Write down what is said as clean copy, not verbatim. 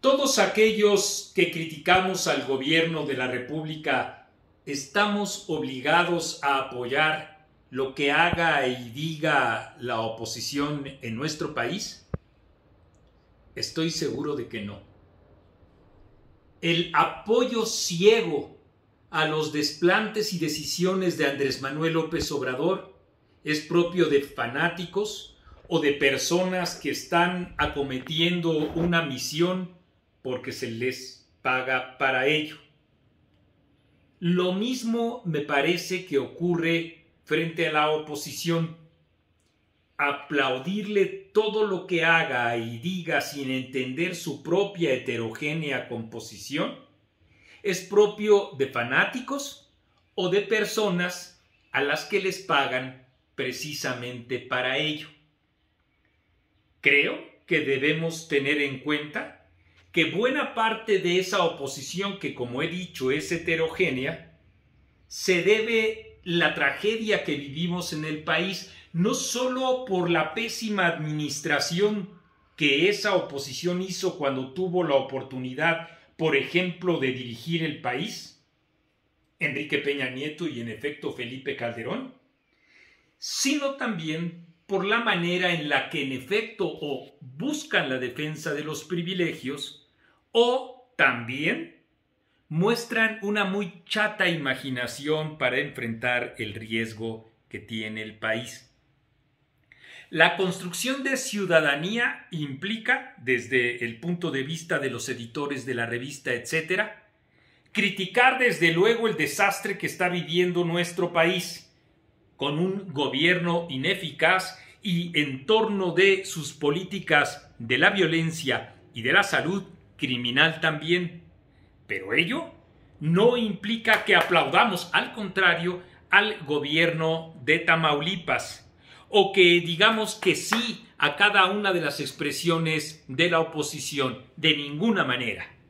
Todos aquellos que criticamos al gobierno de la República estamos obligados a apoyar lo que haga y diga la oposición en nuestro país. Estoy seguro de que no. El apoyo ciego a los desplantes y decisiones de Andrés Manuel López Obrador es propio de fanáticos o de personas que están acometiendo una misión porque se les paga para ello. Lo mismo me parece que ocurre frente a la oposición. Aplaudirle todo lo que haga y diga sin entender su propia heterogénea composición es propio de fanáticos o de personas a las que les pagan precisamente para ello. Creo que debemos tener en cuenta que buena parte de esa oposición, que como he dicho es heterogénea, se debe la tragedia que vivimos en el país, no solo por la pésima administración que esa oposición hizo cuando tuvo la oportunidad, por ejemplo, de dirigir el país, Enrique Peña Nieto y en efecto Felipe Calderón, sino también por la manera en la que en efecto o buscan la defensa de los privilegios o también muestran una muy chata imaginación para enfrentar el riesgo que tiene el país. La construcción de ciudadanía implica, desde el punto de vista de los editores de la revista, etcétera, criticar desde luego el desastre que está viviendo nuestro país, con un gobierno ineficaz y en torno de sus políticas de la violencia y de la salud criminal también. Pero ello no implica que aplaudamos, al contrario, al gobierno de Tamaulipas, o que digamos que sí a cada una de las expresiones de la oposición, de ninguna manera.